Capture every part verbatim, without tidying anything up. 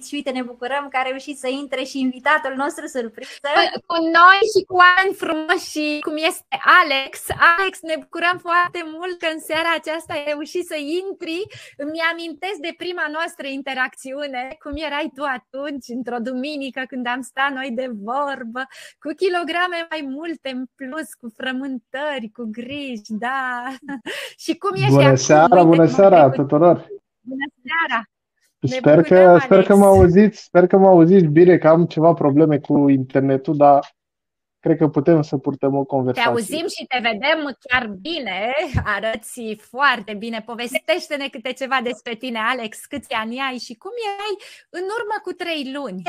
și uite, ne bucurăm că a reușit să intre și invitatul nostru surpriză. Cu noi și cu oameni frumoși și cum este Alex. Alex, ne bucurăm foarte mult că în seara aceasta ai reușit să intri. Îmi amintesc de prima noastră interacțiune, cum erai tu atunci, într-o duminică, când am stat noi de vorbă, cu kilograme mai multe în plus, cu frământări, cu griji, da. Și cum ești bună acum? Seara, Uite, bună seara tuturor! Bună seara! Sper că, sper că mă auziți, sper că mă auziți bine, că am ceva probleme cu internetul, dar cred că putem să purtăm o conversație. Te auzim și te vedem chiar bine, arăți foarte bine. Povestește-ne câte ceva despre tine, Alex, câți ani ai și cum erai în urmă cu trei luni.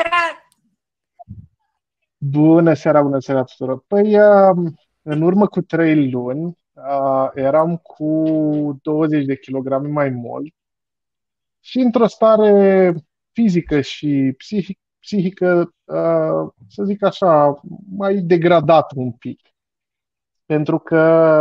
Bună seara, bună seara tuturor! Păi, în urmă cu trei luni eram cu douăzeci de kilograme mai mult și într-o stare fizică și psihic, psihică, să zic așa, mai degradat un pic. Pentru că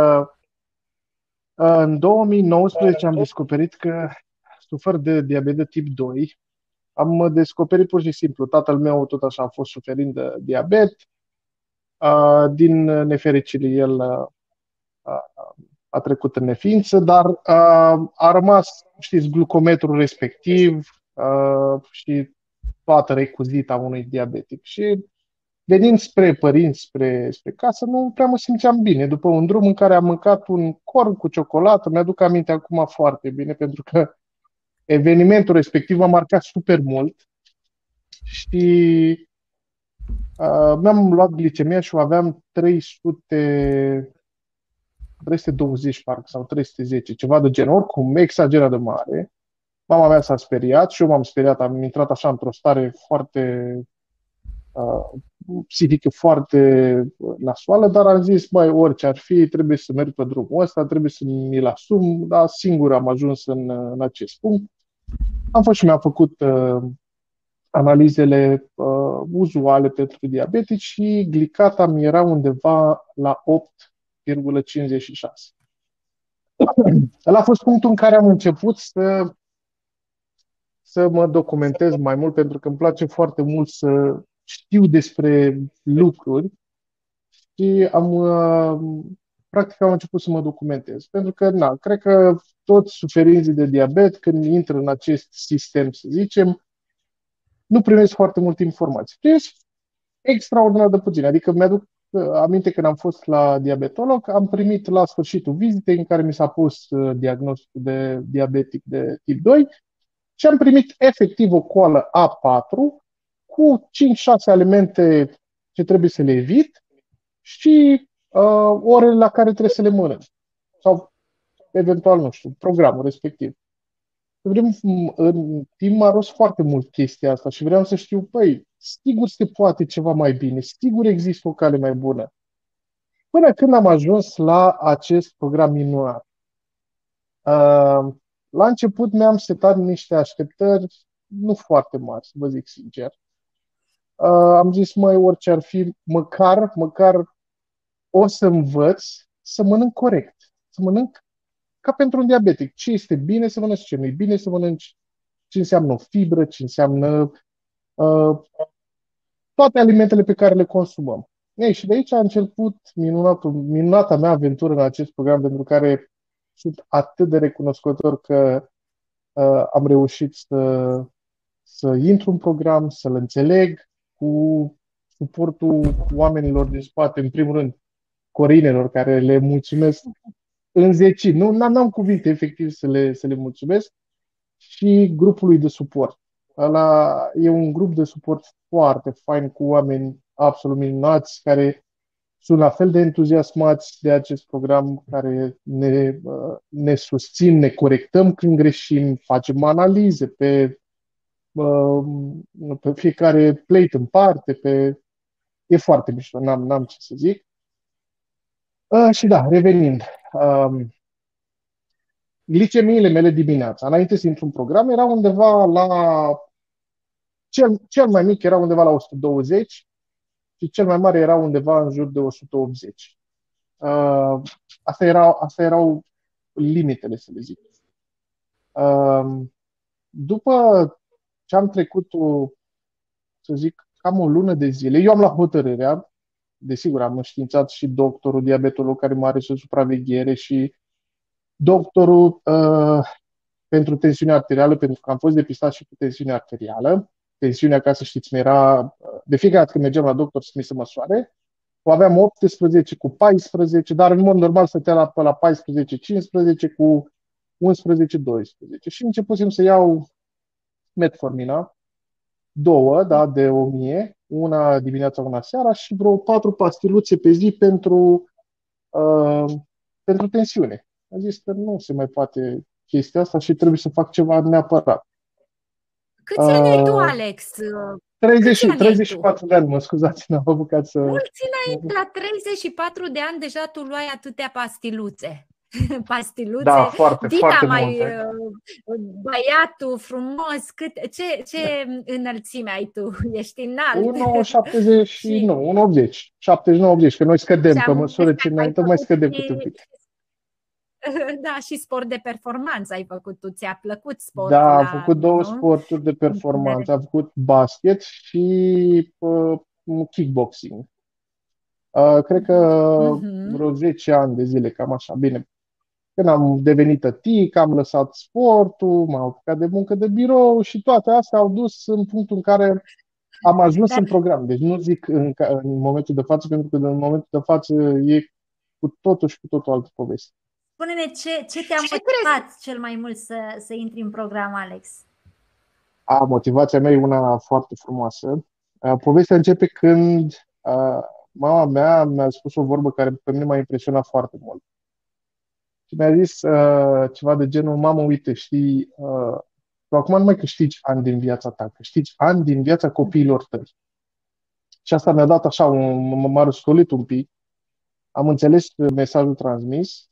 în două mii nouăsprezece am descoperit că sufer de diabet de tip doi. Am descoperit pur și simplu. Tatăl meu tot așa a fost suferind de diabet. Din nefericire el a trecut în neființă, dar a rămas, știți, glucometrul respectiv și toată recuzita unui diabetic. Și venind spre părinți, spre, spre casă, nu prea mă simțeam bine. După un drum în care am mâncat un corn cu ciocolată, mi-aduc aminte acum foarte bine, pentru că evenimentul respectiv m-a marcat super mult și uh, mi-am luat glicemia și o aveam trei sute, trei sute douăzeci parcă, sau trei sute zece, ceva de genul, oricum exagerat de mare. Mama mea s-a speriat și eu m-am speriat, am intrat așa într-o stare foarte uh, psihică, foarte nasoală, dar am zis, băi, orice ar fi, trebuie să merg pe drumul ăsta, trebuie să mi-l asum, dar singur am ajuns în, în acest punct. Am fost și mi-am făcut uh, analizele uh, uzuale pentru diabetici și glicata mi era undeva la opt virgulă cincizeci și șase. Ăla a fost punctul în care am început să, să mă documentez mai mult, pentru că îmi place foarte mult să știu despre lucruri și am, uh, practic am început să mă documentez. Pentru că, na, cred că toți suferinții de diabet, când intră în acest sistem, să zicem, nu primesc foarte multe informații. Primesc extraordinar de puțin. Adică mi-aduc aminte când am fost la diabetolog, am primit la sfârșitul vizitei în care mi s-a pus diagnosticul de diabetic de tip doi și am primit efectiv o coală A patru cu cinci șase alimente ce trebuie să le evit și uh, orele la care trebuie să le mănânc. Sau eventual, nu știu, programul respectiv. În timp m-a rost foarte mult chestia asta și vreau să știu, păi, sigur se poate ceva mai bine, sigur există o cale mai bună. Până când am ajuns la acest program minunat. Uh, la început mi-am setat niște așteptări nu foarte mari, să vă zic sincer. Uh, am zis, măi, orice ar fi, măcar, măcar o să învăț să mănânc corect, să mănânc ca pentru un diabetic. Ce este bine să mănânci, ce nu e bine să mănânci, ce înseamnă o fibră, ce înseamnă uh, toate alimentele pe care le consumăm. Ei, și de aici a început minunatul, minunata mea aventură în acest program, pentru care sunt atât de recunoscător că uh, am reușit să, să intru în program, să-l înțeleg cu suportul oamenilor din spate, în primul rând Corinelor, care le mulțumesc în zeci. Nu n-am cuvinte efectiv să le, să le mulțumesc, și grupului de suport. Ăla e un grup de suport foarte fain, cu oameni absolut minunați, care sunt la fel de entuziasmați de acest program, care ne, ne susțin, ne corectăm când greșim, facem analize pe, pe fiecare plate în parte, pe... e foarte mișto, n-am, n-am ce să zic. Și da, revenind, glicemiile mele dimineața, înainte să intru în program, era undeva la... Cel, cel mai mic era undeva la o sută douăzeci și cel mai mare era undeva în jur de o sută optzeci. Uh, asta, erau, asta erau limitele, să le zic. Uh, după Și am trecut, o, să zic, cam o lună de zile. Eu am luat hotărârea, desigur, am înștiințat și doctorul, diabetolog care mă are sub supraveghere și doctorul uh, pentru tensiune arterială, pentru că am fost depistat și cu tensiune arterială. Tensiunea, ca să știți, mi-era, de fiecare dată când mergeam la doctor să mi se măsoare, o aveam optsprezece cu paisprezece, dar în mod normal stătea la, pe la paisprezece cincisprezece cu unsprezece doisprezece. Și începusem să iau metformina, două, da, de o mie, una dimineața, una seara și vreo patru pastiluțe pe zi pentru, uh, pentru tensiune. Am zis că nu se mai poate chestia asta și trebuie să fac ceva neapărat. Câți ani ai tu, Alex? treizeci, Câți ani treizeci și ai tu? patru de ani, mă scuzați, n-am apucat să... Mulți înainte, la treizeci și patru de ani deja tu luai atâtea pastiluțe. Pastiluțe. Da, foarte, Dita foarte mai multe. uh, băiatul frumos, cât, ce, ce înălțime ai tu? Ești înalt? unu șaptezeci și Și- nu, unu optzeci. șaptezeci și nouă optzeci, că noi scădem, Și pe am măsură ce ai înaintăm mai făcut scădem și- câte un pic. Da, și sport de performanță ai făcut tu. Ți-a plăcut sportul? Da, am la- făcut două nu? sporturi de performanță. Am făcut basket și uh, kickboxing. Uh, cred că Mhm. vreo zece ani de zile, cam așa. Bine, când am devenit tătic, am lăsat sportul, m-am apucat de muncă de birou și toate astea au dus în punctul în care am ajuns Dar- în program. Deci nu zic în, ca- în momentul de față, pentru că în momentul de față e cu totul și cu totul altă poveste. Spune-ne ce, ce te-a Ce motivat cel mai mult să, să intri în program, Alex? A, motivația mea e una foarte frumoasă. A, povestea începe când a, mama mea mi-a spus o vorbă care pe mine m-a impresionat foarte mult. Și mi-a zis a, ceva de genul: mamă, uite, știi, a, tu acum nu mai câștigi ani din viața ta, câștigi ani din viața copiilor tăi. Și asta mi-a dat așa, un, m-a răscolit un pic. Am înțeles mesajul transmis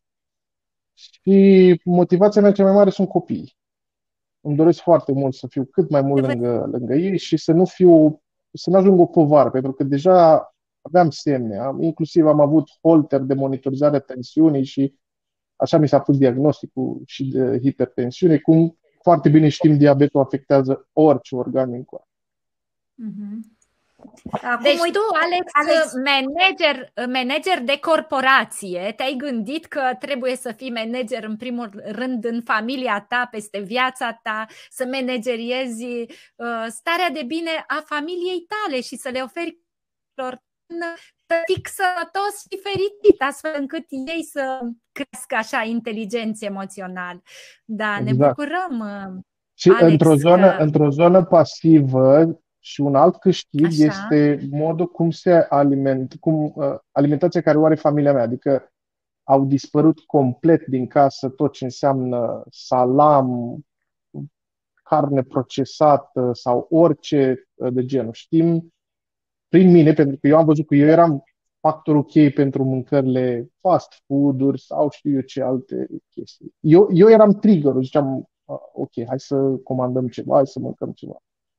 și motivația mea cea mai mare sunt copiii. Îmi doresc foarte mult să fiu cât mai mult Te văd- lângă, lângă ei și să nu fiu, să nu ajung o povară, pentru că deja aveam semne. Am, inclusiv am avut holter de monitorizare a tensiunii și așa mi s-a pus diagnosticul și de hipertensiune. Cum foarte bine știm, diabetul afectează orice organ din corp. Mhm. Acum, Deci uite, tu, Alex, Alex, manager, manager de corporație, te-ai gândit că trebuie să fii manager în primul rând în familia ta, peste viața ta, să manageriezi uh, starea de bine a familiei tale și să le oferi lor un tătic sănătos și fericit, astfel încât ei să crească așa inteligenți emoțional. Da, ne Exact. bucurăm, uh, Și Alex, într-o zonă, că- într-o zonă pasivă și un alt câștig Așa. este modul cum se aliment, cum, uh, alimentația care o are familia mea. Adică au dispărut complet din casă tot ce înseamnă salam, carne procesată sau orice uh, de genul. Știm prin mine, pentru că eu am văzut că eu eram factorul cheie pentru mâncările fast food-uri sau știu eu ce alte chestii. Eu, eu eram triggerul, ziceam, uh, ok, hai să comandăm ceva, hai să mâncăm ceva.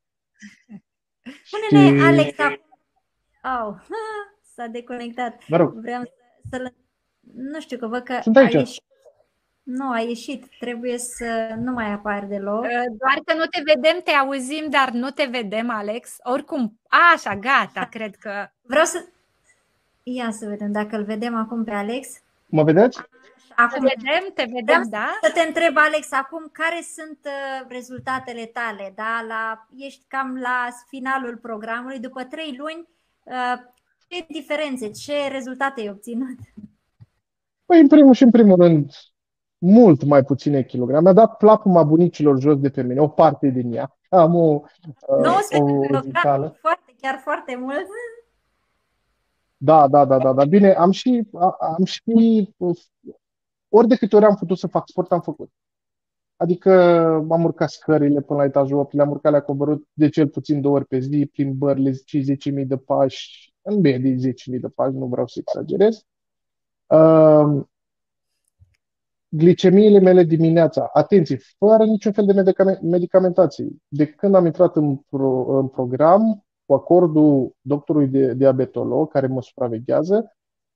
spune-ne, Și- Alex, acum... Au, s-a deconectat. Mă rog, Vreau să, să... Nu știu, că văd că Sunt a aici. ieșit. Nu, a ieșit. Trebuie să nu mai apar deloc. doar că nu te vedem, te auzim, dar nu te vedem, Alex. Oricum, așa, gata, cred că... Vreau să... Ia să vedem dacă îl vedem acum pe Alex. mă vedeți? Te Acum, vedem, te vedem, da? să te întreb, Alex, acum care sunt uh, rezultatele tale? Da? La, ești cam la finalul programului, după trei luni, uh, ce diferențe, ce rezultate ai obținut? Păi, în primul și în primul rând, mult mai puține kilograme. Mi-a dat plapuma bunicilor jos de pe mine, o parte din ea. Am o, uh, nouăsprezece o kilograme, zicală. foarte, chiar foarte mult. Da, da, da, da, da. Bine, am și, a- am și, ori de câte ori am putut să fac sport, am făcut. Adică am urcat scările până la etajul opt, le-am urcat, le-am coborât de cel puțin două ori pe zi, plimbările, zece mii de pași, în medie zece mii de pași, nu vreau să exagerez. Uh, glicemiile mele dimineața, atenție, fără niciun fel de medicame- medicamentație. De când am intrat în, pro, în program, cu acordul doctorului de diabetolog care mă supraveghează,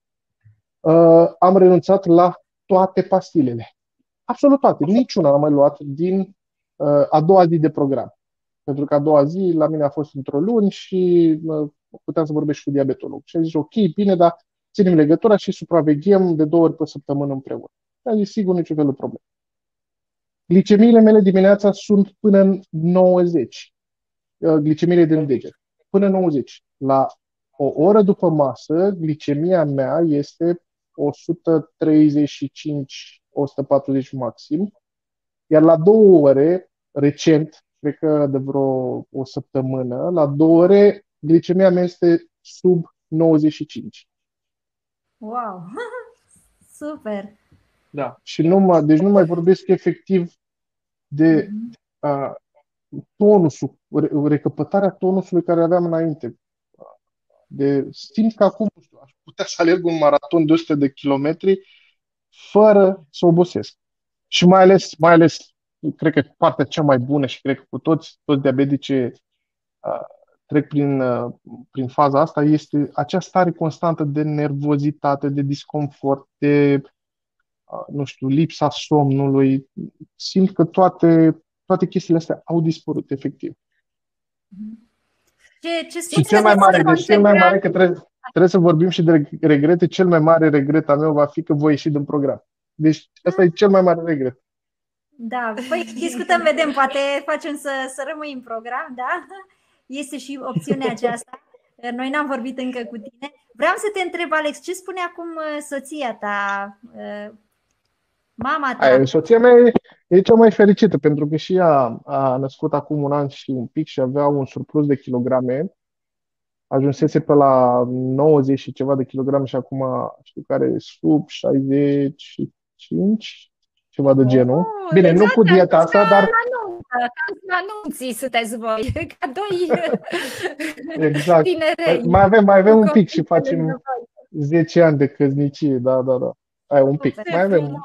uh, am renunțat la toate pastilele. Absolut toate. Niciuna n-am mai luat din uh, a doua zi de program. Pentru că a doua zi la mine a fost într-o luni și puteam să vorbesc și cu diabetolog. Și a zis, ok, bine, dar ținem legătura și supraveghem de două ori pe săptămână împreună. Și a zis, sigur, niciun fel de problemă. Glicemiile mele dimineața sunt până în nouăzeci. Glicemiile din deget. Până în nouăzeci. La o oră după masă, glicemia mea este o sută treizeci și cinci - o sută patruzeci maxim. Iar la două ore, recent, cred că de vreo o săptămână, la două ore, glicemia mea este sub nouăzeci și cinci. Wow! Super! Da. Și nu mă, deci nu mai vorbesc efectiv de Mhm. uh, tonusul, re- recăpătarea tonusului care aveam înainte. De, simt că acum, nu știu, aș putea să alerg un maraton de o sută de kilometri fără să obosesc. Și mai ales, mai ales, cred că partea cea mai bună și cred că cu toți, toți diabeticii uh, trec prin, uh, prin faza asta, este acea stare constantă de nervozitate, de disconfort, de, uh, nu știu, lipsa somnului. Simt că toate, toate chestiile astea au dispărut, efectiv. Ce, ce Și spune cel mai mare, se deci cel mai concentra- mare, că trebuie, trebuie să vorbim și de regrete, cel mai mare regret al meu va fi că voi ieși din program. Deci ăsta e cel mai mare regret. Da, păi discutăm, vedem, poate facem să, să rămâi în program, da? Este și opțiunea aceasta. Noi n-am vorbit încă cu tine. Vreau să te întreb, Alex, ce spune acum soția ta, mama ta? Aia, soția mea e, e cea mai fericită, pentru că și ea a născut acum un an și un pic și avea un surplus de kilograme. Ajunsese pe la nouăzeci și ceva de kilograme și acum știu că are sub șaizeci și cinci, ceva de genul. Oh, Bine, deci nu cu asta dieta asta, ca dar la nuntă, ca la nunții sunteți voi, ca doi exact. tinerei. Mai avem, mai avem Cu un pic și copii lângă facem voi. zece ani de căsnicie, da, da, da. Ai un pic. Super Mai avem. frumos.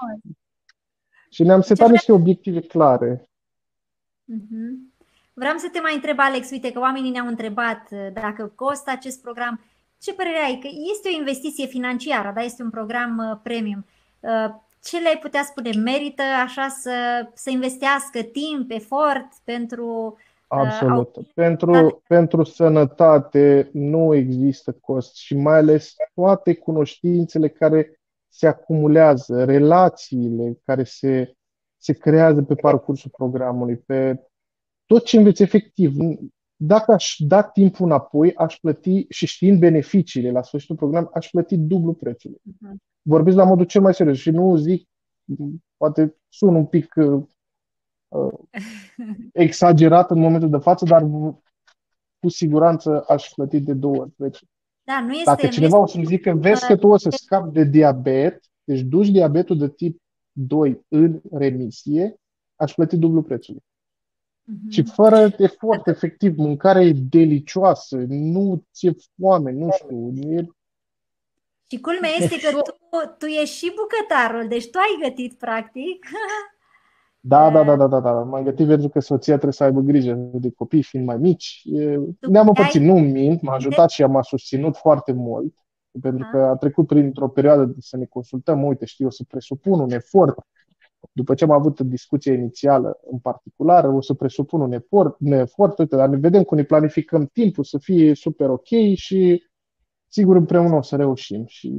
Și ne-am setat Ce- niște obiective clare. Mhm. Vreau să te mai întreb, Alex, uite că oamenii ne-au întrebat dacă costă acest program. Ce părere ai? Că este o investiție financiară, da? Este un program uh, premium. Uh, Ce le-ai putea spune? Merită așa să, să investească timp, efort pentru... Absolut. au- Pentru, pentru sănătate nu există cost și mai ales toate cunoștințele care se acumulează, relațiile care se, se creează pe parcursul programului, pe tot ce înveți efectiv. Dacă aș da timpul înapoi, aș plăti, și știind beneficiile la sfârșitul programului, aș plăti dublu prețul. Mhm. Vorbesc la modul cel mai serios și nu zic, poate sun un pic uh, uh, exagerat în momentul de față, dar cu siguranță aș plăti de două ori prețul. Da, nu este, Dacă nu cineva este- o să-mi zică, vezi că tu o să scapi de diabet, deci duci diabetul de tip doi în remisie, aș plăti dublu prețul. Mhm. Și fără efort, efectiv, mâncarea e delicioasă, nu ți-e foame, nu știu, e... Și culmea este că tu, tu ești și bucătarul, deci tu ai gătit practic. Da, da, da, da, da, da. M-am gătit pentru că soția trebuie să aibă grijă de copii fiind mai mici. E... Ne-am împărțit, nu mint, m-a ajutat și ea m-a susținut foarte mult, pentru că a trecut printr-o perioadă de să ne consultăm, uite, știu, o să presupun un efort. După ce am avut discuția inițială în particular, o să presupun un efort, un efort, uite, dar ne vedem cum ne planificăm timpul să fie super ok și sigur împreună o să reușim. Și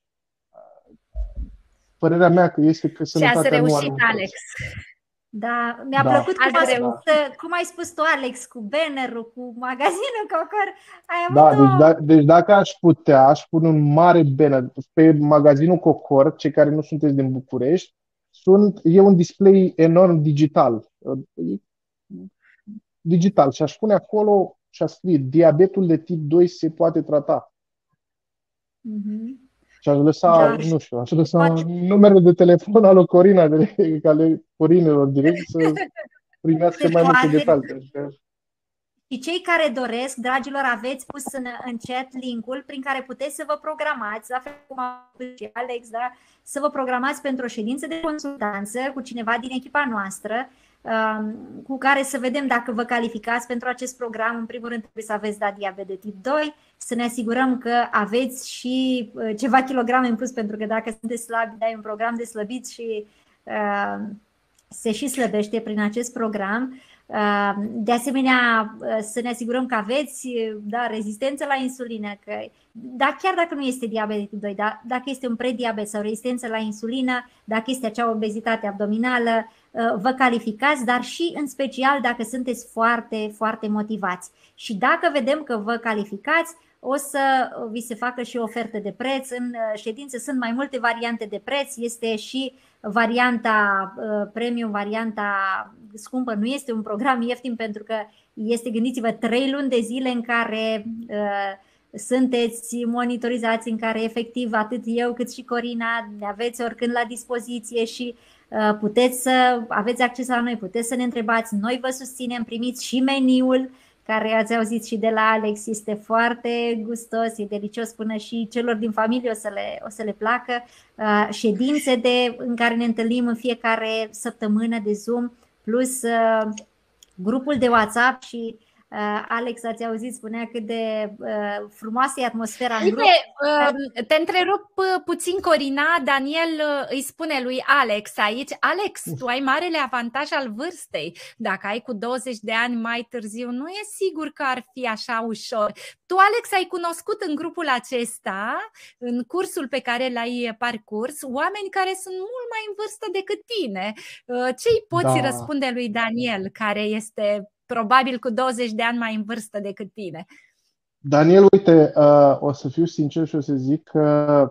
părerea mea că este că Și ați sănătatea nu are reușit, un preț. Alex. Da, mi-a Da. plăcut cum, a Ați spus, cum ai spus tu, Alex, cu bannerul, cu magazinul Cocor. Ai avut Da, o... deci, da, deci dacă aș putea, aș pune un mare banner pe magazinul Cocor, cei care nu sunteți din București, sunt, e un display enorm digital. Digital. Și aș pune acolo și aș scrie, diabetul de tip doi se poate trata. Mhm. Și aș lăsa, Da. nu știu, aș lăsa numere de telefon al lui Corina, de, ale Corinelor direct, să primească Se mai multe poate. detalii. Și cei care doresc, dragilor, aveți pus în, în chat link-ul prin care puteți să vă programați, la fel cum a spus și Alex, da? Să vă programați pentru o ședință de consultanță cu cineva din echipa noastră, um, cu care să vedem dacă vă calificați pentru acest program. În primul rând trebuie să aveți da, diabet de tip doi, să ne asigurăm că aveți și uh, ceva kilograme în plus, pentru că dacă sunteți slabi, dai un program de slăbit și uh, se și slăbește prin acest program. De asemenea, să ne asigurăm că aveți, da, rezistență la insulină, că, da, chiar dacă nu este diabet de tip doi, da, dacă este un prediabet sau rezistență la insulină, dacă este acea obezitate abdominală, vă calificați, dar și în special dacă sunteți foarte, foarte motivați. Și dacă vedem că vă calificați, o să vi se facă și o ofertă de preț. În ședință sunt mai multe variante de preț, este și varianta premium, varianta scumpă, nu este un program ieftin pentru că este, gândiți-vă, trei luni de zile în care uh, sunteți monitorizați, în care efectiv atât eu cât și Corina ne aveți oricând la dispoziție și uh, puteți să aveți acces la noi, puteți să ne întrebați, noi vă susținem, primiți și meniul care ați auzit și de la Alex, este foarte gustos, e delicios, până și celor din familie o să le, o să le placă. Uh, ședințe de, în care ne întâlnim în fiecare săptămână de Zoom, plus uh, grupul de WhatsApp și uh, Alex, ați auzit, spunea cât de uh, frumoasă e atmosfera în grup. Uh, te întrerup puțin, Corina. Daniel uh, îi spune lui Alex aici: Alex, tu ai marele avantaj al vârstei. Dacă ai cu douăzeci de ani mai târziu, nu e sigur că ar fi așa ușor. Tu, Alex, ai cunoscut în grupul acesta, în cursul pe care l-ai parcurs, oameni care sunt mult mai în vârstă decât tine. Uh, ce îi poți da. răspunde lui Daniel, care este probabil cu douăzeci de ani mai în vârstă decât tine? Daniel, uite, uh, o să fiu sincer și o să zic că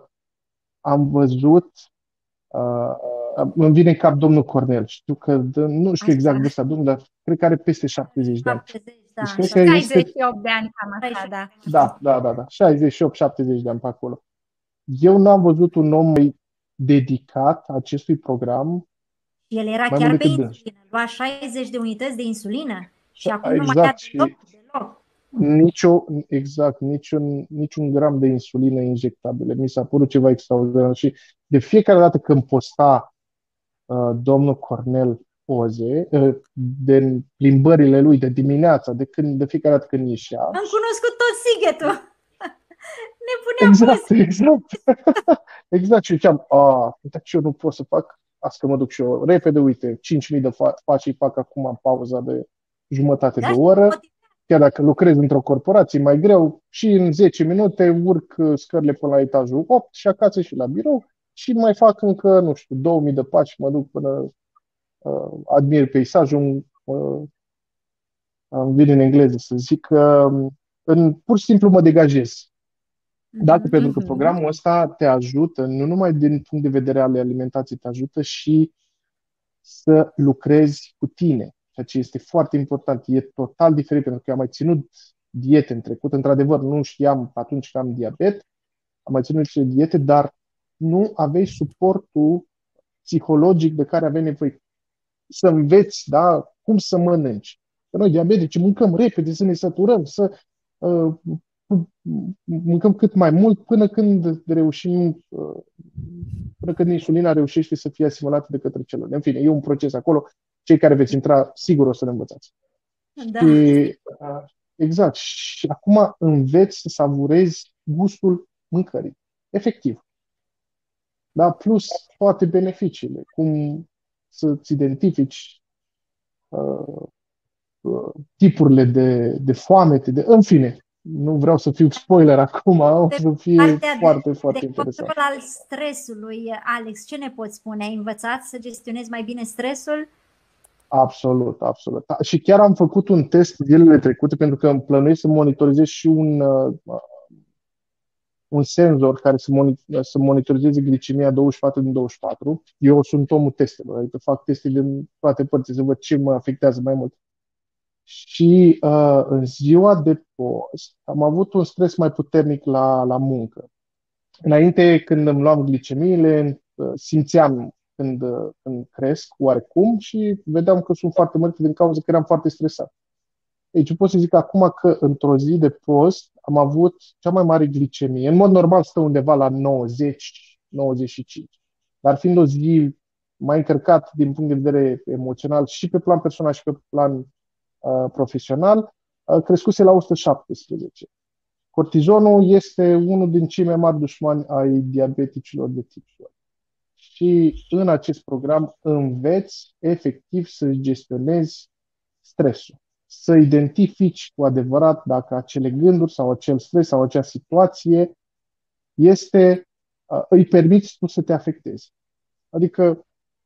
am văzut, uh, îmi vine în cap domnul Cornel. Știu că, nu știu exact vârsta domnului, dar cred că are peste șaptezeci de ani. Da, deci șaizeci și opt de ani, cam așa, da. Da, da, da, da. șaizeci și opt șaptezeci de ani pe acolo. Eu n-am văzut un om mai dedicat acestui program. El era chiar pe insulină, lua șaizeci de unități de insulină și acum exact, nu mai și are deloc. Nicio, exact, niciun, niciun gram de insulină injectabilă. Mi s-a părut ceva extraordinar și de fiecare dată când posta uh, domnul Cornel poze uh, de plimbările lui de dimineața, de, când, de fiecare dată când ieșea. Am cunoscut tot Sighetul. Ne punea exact, poze. exact. Exact, și ziceam, a, uite ce eu nu pot să fac, asta că mă duc și eu repede, uite, cinci mii de faci îi fac acum în pauza de jumătate da, de oră. Chiar dacă lucrez într-o corporație mai greu, și în zece minute urc scările până la etajul opt și acasă și la birou și mai fac încă, nu știu, două mii de pași, mă duc până uh, admir peisajul, uh, îmi vine în engleză să zic, uh, în, pur și simplu mă degajez. Dacă mm-hmm. pentru că programul ăsta te ajută, nu numai din punct de vedere al alimentației, te ajută și să lucrezi cu tine. Ceea ce este foarte important. E total diferit, pentru că eu am mai ținut diete în trecut. Într-adevăr, nu știam atunci că am diabet, am mai ținut niște diete, dar nu aveai suportul psihologic de care aveai nevoie. Să înveți, da, cum să mănânci. Că noi, diabetici, mâncăm repede, să ne săturăm, să uh, mâncăm cât mai mult până când reușim, uh, până când insulina reușește să fie asimilată de către celule. În fine, e un proces acolo. Cei care veți intra, sigur o să le învățați. Da. Și, exact. Și acum înveți să savurezi gustul mâncării. Efectiv. Da? Plus toate beneficiile. Cum să-ți identifici uh, uh, tipurile de, de foamete. De, în fine, nu vreau să fiu spoiler acum, o să fie de, foarte, de, foarte de interesant. control al stresului, Alex, ce ne poți spune? Ai învățat să gestionezi mai bine stresul? Absolut, absolut. Și chiar am făcut un test zilele trecute pentru că îmi plănuiesc să monitorizez și un, uh, un senzor care să, moni- să monitorizeze glicemia douăzeci și patru din douăzeci și patru. Eu sunt omul testelor, adică fac teste din toate părțile să văd ce mă afectează mai mult. Și uh, în ziua de post am avut un stres mai puternic la, la muncă. Înainte, când îmi luam glicemiile, uh, simțeam Când, când cresc oarecum și vedeam că sunt foarte mărite din cauza că eram foarte stresat. Deci pot să zic acum că într-o zi de post am avut cea mai mare glicemie. În mod normal stă undeva la nouăzeci nouăzeci și cinci. Dar fiind o zi mai încărcat din punct de vedere emoțional și pe plan personal și pe plan uh, profesional, uh, crescuse la o sută șaptesprezece. Cortizonul este unul din cei mai mari dușmani ai diabeticilor de tip doi. Și în acest program înveți efectiv să gestionezi stresul. Să identifici cu adevărat dacă acele gânduri sau acel stres sau acea situație este, uh, îi permiți tu să te afectezi. Adică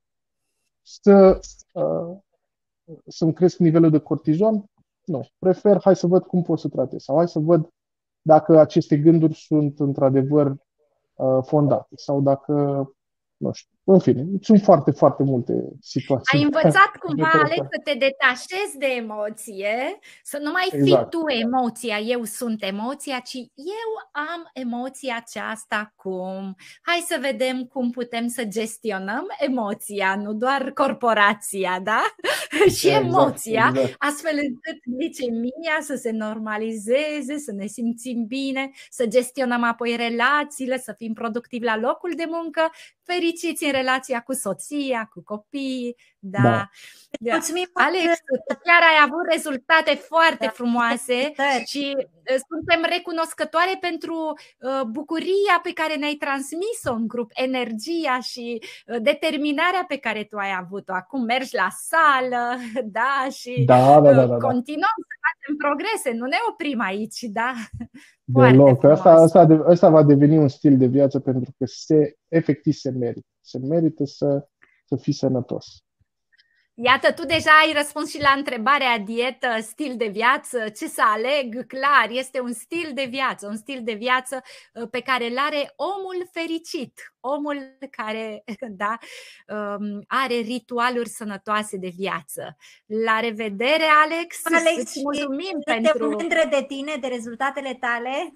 să, uh, să-mi cresc nivelul de cortizon? Nu. Prefer, hai să văd cum pot să tratez sau hai să văd dacă aceste gânduri sunt într-adevăr uh, fondate sau dacă, nu știu, în fine, sunt foarte, foarte multe situații. Ai învățat cumva, Alex, să te detașezi de emoție, să nu mai fii Exact. tu emoția, eu sunt emoția, ci eu am emoția aceasta cum. Hai să vedem cum putem să gestionăm emoția, nu doar corporația, da? Și Exact, emoția, exact. astfel încât glicemia să se normalizeze, să ne simțim bine, să gestionăm apoi relațiile, să fim productivi la locul de muncă, fericiți în relația cu soția, cu copiii, da. Da. Da. Mulțumim, Alex, tu chiar ai avut rezultate foarte Da. frumoase Felicitări. și uh, suntem recunoscătoare pentru uh, bucuria pe care ne-ai transmis-o în grup, energia și uh, determinarea pe care tu ai avut-o. Acum mergi la sală, da, și Da, da, da, uh, da, da. continuăm să facem progrese, nu ne oprim aici, da? Foarte Deloc. frumos. Asta, asta, de- asta va deveni un stil de viață pentru că se, efectiv se merită. Se merită să, să fii sănătos. Iată, tu deja ai răspuns și la întrebarea dietă, stil de viață, ce să aleg, clar, este un stil de viață, un stil de viață uh, pe care îl are omul fericit, omul care da, um, are ritualuri sănătoase de viață. La revedere, Alex, Alex, îți mulțumim suntem pentru... mândre de tine, de rezultatele tale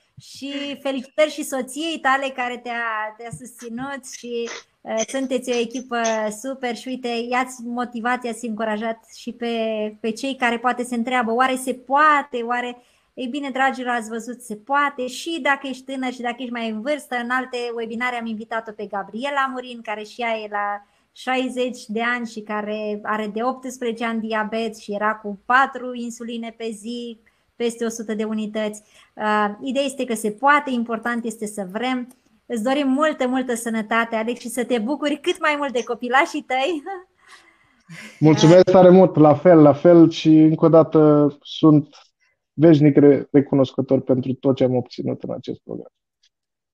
și felicitări și soției tale care te-a, te-a susținut și uh, sunteți o echipă super și uite, i-ați motivat, i-ați încurajat și pe, pe cei care poate se întreabă, oare se poate, oare... Ei bine, dragilor, ați văzut, se poate și dacă ești tânăr și dacă ești mai în vârstă. În alte webinare am invitat-o pe Gabriela Murin, care și ea e la șaizeci de ani și care are de optsprezece ani diabet și era cu patru insuline pe zi, peste o sută de unități. Uh, ideea este că se poate, important este să vrem. Îți dorim multă, multă sănătate, Alex, și să te bucuri cât mai mult de copilașii tăi. Mulțumesc tare mult, la fel, la fel și încă o dată sunt veșnic re- recunoscător pentru tot ce am obținut în acest program.